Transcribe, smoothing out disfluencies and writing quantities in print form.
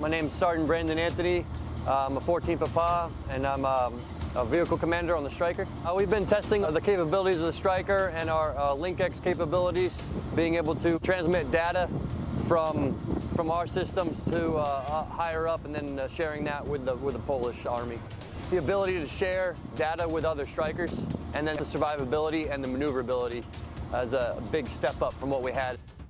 My name's Sergeant Brandon Anthony. I'm a 14th Papa, and I'm a vehicle commander on the Stryker. We've been testing the capabilities of the Stryker and our LinkX capabilities, being able to transmit data from our systems to higher up, and then sharing that with the Polish army. The ability to share data with other Strykers, and then the survivability and the maneuverability as a big step up from what we had.